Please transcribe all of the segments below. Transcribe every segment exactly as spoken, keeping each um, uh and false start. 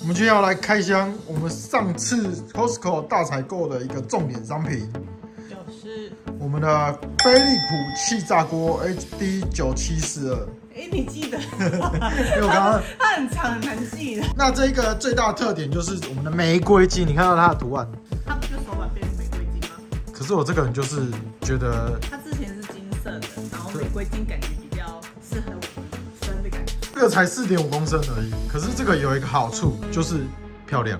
我们今天要来开箱我们上次 Costco 大采购的一个重点商品， 就是我们的飞利浦气炸锅 H D 九七四二。 哎，你记得？ 因为我刚刚它很长很难记的。 那这个最大的特点就是我们的玫瑰金，你看到它的图案， 它不就手把变成玫瑰金吗？ 可是我这个人就是觉得， 它之前是金色的，然后玫瑰金感觉比较适合我们女生的感觉。 这个才四点五公升而已，可是这个有一个好处就是漂亮。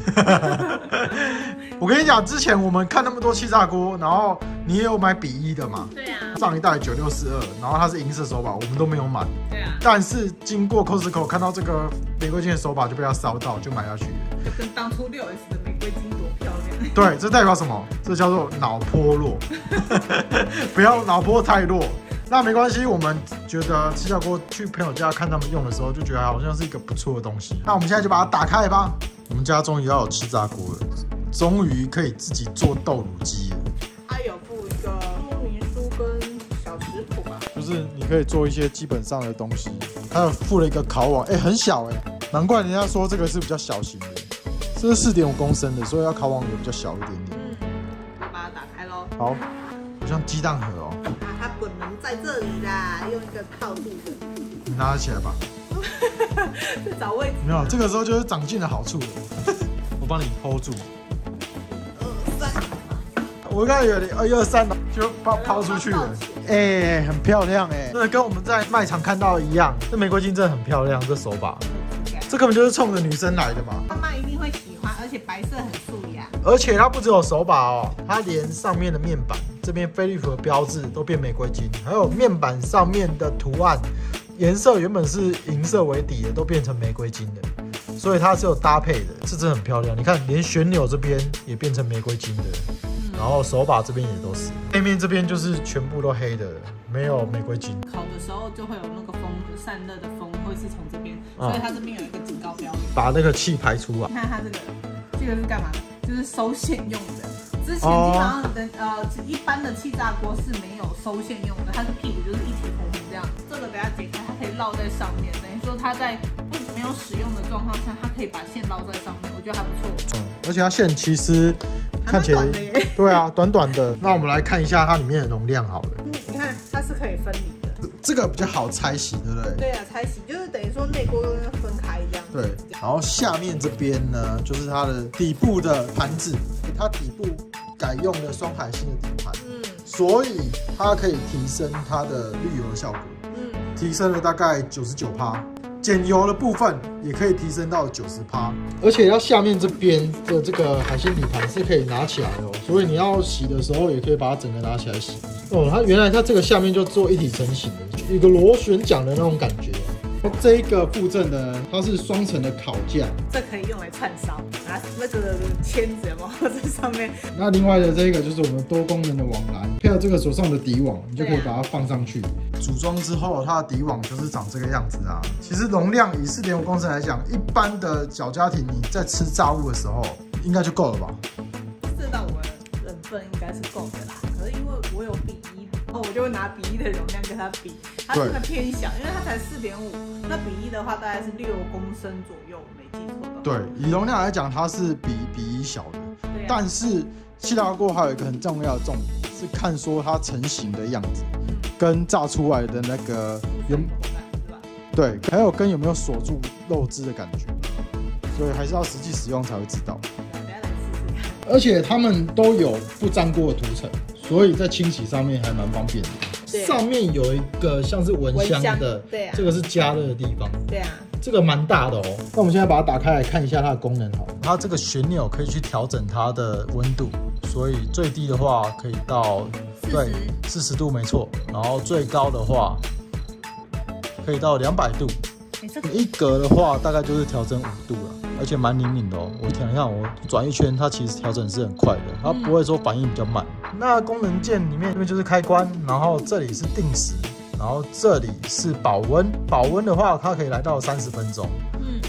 我跟你讲，之前我们看那么多气炸锅，然后你也有买比一的嘛？ 对啊。 上一代九六四二，然后它是银色手把，我们都没有买。 对啊。 但是经过 Costco 看到这个玫瑰金的手把，就被它烧到，就买下去了。 就跟当初六 S 的玫瑰金多漂亮。 对，这代表什么？这叫做脑波弱，不要脑波太弱。那没关系，我们觉得气炸锅去朋友家看他们用的时候，就觉得好像是一个不错的东西。那我们现在就把它打开吧。我们家终于要有气炸锅了，终于可以自己做豆乳鸡了。 它有附一个说明书跟小食谱吧， 就是你可以做一些基本上的东西。还有附了一个烤网，哎、欸，很小哎、欸，难怪人家说这个是比较小型的，这是四点五公升的，所以要烤网也比较小一点点。 嗯，我把它打开喽。 好，好像鸡蛋盒哦、喔。 啊，它本能在这里啦，用一个套住的。 你拿得起来吧？ 在找位置。 没有，这个时候就是长进的好处了。我帮你 hold 住。 二三。 我刚才有点一二三就抛抛出去了。哎、欸，很漂亮哎、欸，真的跟我们在卖场看到的一样。这玫瑰金真的很漂亮，这手把，这根本就是冲着女生来的嘛。 妈妈一定会喜欢，而且白色很素雅。 而且它不只有手把哦，它连上面的面板这边飞利浦的标志都变玫瑰金，还有面板上面的图案颜色原本是银色为底的，都变成玫瑰金的，所以它是有搭配的，这真的很漂亮。你看，连旋钮这边也变成玫瑰金的。然后手把这边也都是，背面这边就是全部都黑的，没有玫瑰金。 烤的时候就会有那个风散热的风会是从这边，所以它这边有一个警告标， 把那个气排出来。 你看它这个，这个是干嘛的？就是收线用的。之前基本上的、哦、呃一般的气炸锅是没有收线用的，它的屁股就是一体红红这样。这个等下解开，它可以绕在上面，等于说它在不没有使用的状况下，它可以把线绕在上面，我觉得还不错。 嗯，而且它线其实看起来，对啊，短短的。那我们来看一下它里面的容量好了。 嗯，你看它是可以分离的， 这个比较好拆洗，对不对？ 对啊，拆洗就是等于说内锅跟分开一样。 对，然后下面这边呢，就是它的底部的盘子，它底部改用了双海星的底盘，嗯，所以它可以提升它的滤油的效果，嗯，提升了大概九十九趴。减油的部分也可以提升到九十趴，而且它下面这边的这个海星底盘是可以拿起来的哦，所以你要洗的时候也可以把它整个拿起来洗。哦，它原来它这个下面就做一体成型的，一个螺旋桨的那种感觉。那这一个附赠的它是双层的烤架， 这可以用来串烧，拿那个签子有没有在上面？ 那另外的这个就是我们多功能的网篮，配合这个手上的底网，你就可以把它放上去。组装之后，它的底网就是长这个样子啊。其实容量以四点五公升来讲，一般的小家庭你在吃炸物的时候，应该就够了吧？ 这到我的人份应该是够的啦。可是因为我有比一，然后我就会拿比一的容量跟它比，它真的偏小，因为它才四点五，那比一的话大概是六公升左右，没记错的。 对，以容量来讲，它是比比一小的。对啊。但是气炸锅还有一个很重要的重点是看说它成型的样子，嗯、跟炸出来的那个有，对，还有跟有没有锁住肉汁的感觉，所以还是要实际使用才会知道。而且它们都有不粘锅的涂层，所以在清洗上面还蛮方便的。上面有一个像是蚊香的，对啊，这个是加热的地方，对啊，这个蛮大的哦。那我们现在把它打开来看一下它的功能好了。它这个旋钮可以去调整它的温度，所以最低的话可以到对四十度没错，然后最高的话可以到两百度。一格的话大概就是调整五度了，而且蛮灵敏的哦。我想一下，我转一圈，它其实调整是很快的，它不会说反应比较慢。那功能键里面这边就是开关，然后这里是定时，然后这里是保温。保温的话，它可以来到三十分钟。嗯，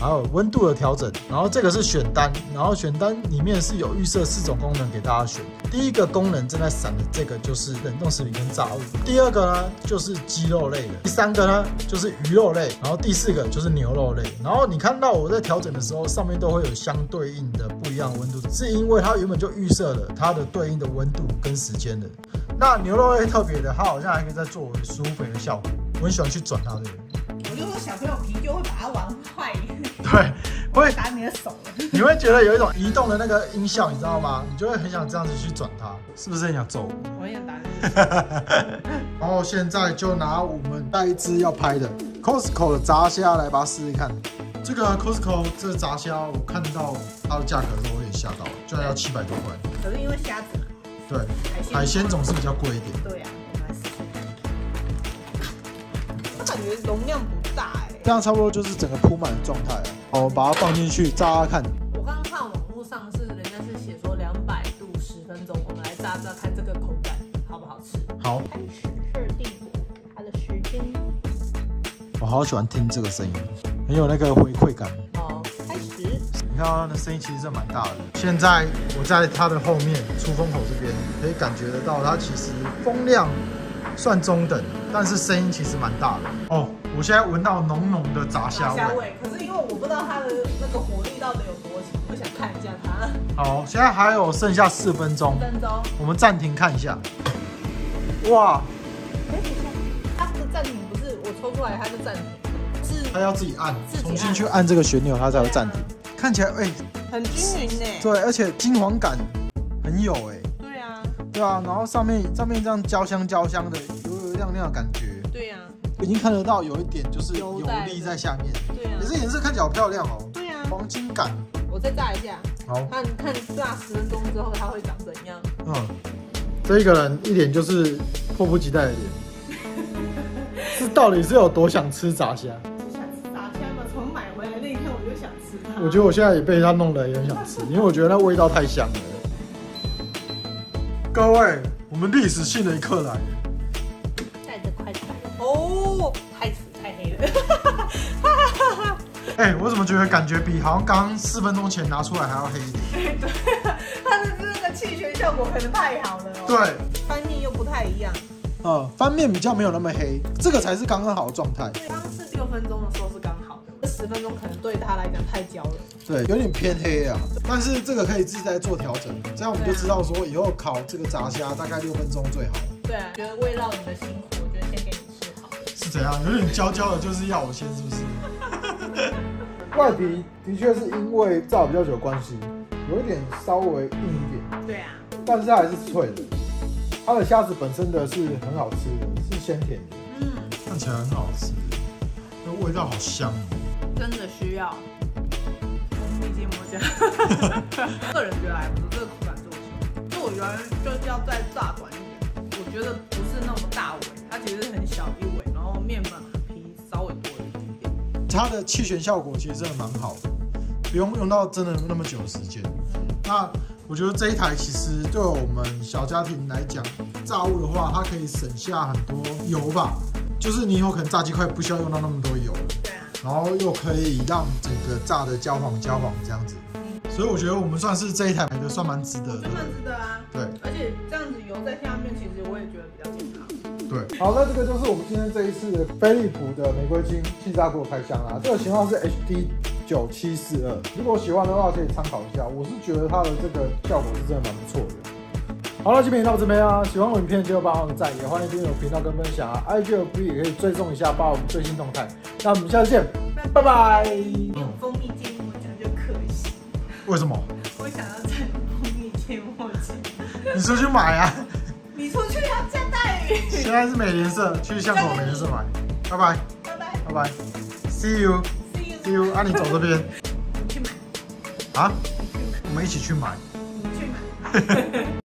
还有温度的调整。然后这个是选单，然后选单里面是有预设四种功能给大家选。第一个功能正在闪的这个就是冷冻食品跟炸物，第二个呢就是鸡肉类的，第三个呢就是鱼肉类，然后第四个就是牛肉类。然后你看到我在调整的时候，上面都会有相对应的不一样的温度，是因为它原本就预设了它的对应的温度跟时间的。那牛肉类特别的，它好像还可以再作为舒肥的效果，我很喜欢去转它的。 我就说小朋友皮就会把它玩坏， 对，会打你的手。 你会觉得有一种移动的那个音效，你知道吗？你就会很想这样子去转它，是不是很想揍我？ 我很想打你。 然后现在就拿我们下一支要拍的 Costco 的炸虾来把它试试看。这个 Costco 这炸虾，我看到它的价格的时候，我有点吓到了，居然要七百多块。 可是因为虾子， 对，海鲜总是比较贵一点。 对呀、啊，我们来试试看。我感觉容量不大哎、欸。 这样差不多就是整个铺满的状态了。好，我把它放进去炸炸看。 我刚刚看网络上是人家是写说两百度十分钟，我们来炸炸看这个口感好不好吃。 好， 开始设定它的时间。 我好喜欢听这个声音，很有那个回馈感。 好，开始。 你看它的声音其实是蛮大的。现在我在它的后面出风口这边，可以感觉得到它其实风量算中等，但是声音其实蛮大的。哦，我现在闻到浓浓的炸虾味。 味，可是因为我不知道它的那个火力到底有多强，我想看一下它。 好，现在还有剩下四分钟， 四分钟， 我们暂停看一下。哇！ 哎，等一下，它的暂停不是我抽出来它就暂停，是它要自己按， 自己按重新去按这个旋钮，它才会暂停。看起来哎、 很均匀呢。 对，而且金黄感很有哎、 对啊， 对啊，然后上面上面这样焦香焦香的，油油亮亮的感觉。 对啊， 已经看得到有一点就是油油在粒在下面。 对啊可是颜色看起来好漂亮哦。 对啊， 黄金感。 我再炸一下， 好， 看看炸十分钟之后它会长怎样。 嗯，这一个人一脸就是迫不及待的脸，是到底是有多想吃炸虾？ 想吃炸虾吗？从买回来那一刻我就想吃它。 我觉得我现在也被他弄得也很想吃，因为我觉得那味道太香了。各位，我们历史性的一刻来了。 带着快餐哦，太死太黑了。 哎、欸，我怎么觉得感觉比好像刚四分钟前拿出来还要黑一点？ 对，它的这个气旋效果可能太好了、哦。 对， 翻面又不太一样。 呃，翻面比较没有那么黑，这个才是刚刚好的状态。 刚刚是六分钟的时候是刚好的，十分钟可能对他来讲太焦了。 对，有点偏黑啊。但是这个可以自己再做调整，这样我们就知道说以后烤这个炸虾大概六分钟最好。 对啊，觉得慰劳你的辛苦，我觉得先给你吃好了。 是怎样？有点焦焦的，就是要我先是不是？外皮的确是因为炸比较久的关系，有一点稍微硬一点。 对啊， 但是它还是脆的。它的虾子本身的是很好吃的，是鲜甜的，嗯，看起来很好吃，那味道好香哦。 真的需要蜂蜜芥末酱。个人觉得还不错，这个口感做起来，就我觉得就是要再炸短一点。我觉得不是那么大尾，它其实很小一尾，然后面粉皮稍微多了一点点。 它的气旋效果其实真的蛮好的，不用用到真的那么久的时间。那我觉得这一台其实对我们小家庭来讲，炸物的话，它可以省下很多油吧。就是你以后可能炸鸡块不需要用到那么多油， 对啊， 然后又可以让整个炸的焦黄焦黄这样子。所以我觉得我们算是这一台买的算蛮值得的， 蛮值得啊。 对， 而且这样子油在下面，其实我也觉得比较健康。 对，好，那这个就是我们今天这一次的飞利浦的玫瑰金气炸锅开箱啦。这个型号是 H D 九七四二，如果喜欢的话可以参考一下。我是觉得它的这个效果是真的蛮不错的。好了，这边到这边啊，喜欢我影片记得帮我们赞，也欢迎订阅我频道跟分享啊。I G F B 也可以追踪一下，把我们最新动态。那我们下次见，拜拜。 用蜂蜜芥末酱就可惜。 为什么？ 我想要蘸蜂蜜芥末酱。 你出去买啊！ 你出去要加带。 现在是美联社，去巷口美联社买。拜拜， 拜拜， 拜拜 ，See you，See you。啊，你走这边。 你去买。 啊？我们一起去买。 你去买。